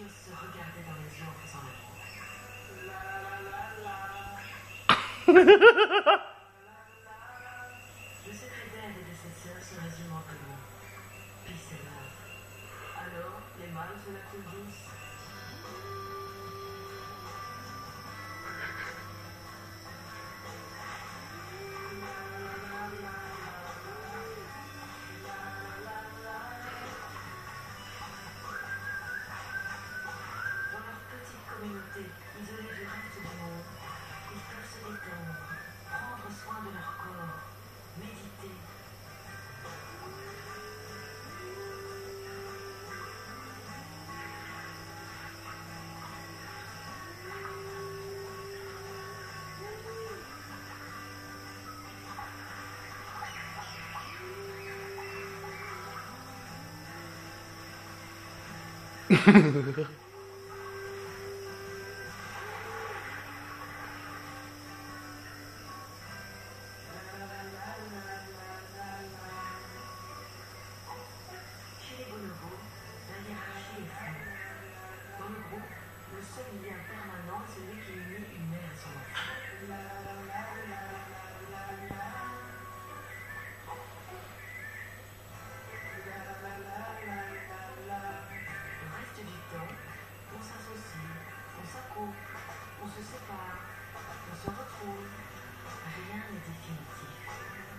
se regardaient dans les yeux en faisant l'amour. Le secret d'elle et de ses sœurs se résume en deux mots. Peace and love. Alors, les mâles de la cour douce. Dans leur petite communauté, isolée du reste du monde, ils peuvent se détendre, prendre soin de leur corps, méditer. Chez les bonobos, la hiérarchie est floue. Dans le groupe, le seul lien permanent est celui qui unit une mère et son enfant. Le reste du temps, on s'associe, on s'accouple, on se sépare, on se retrouve. Rien n'est définitif.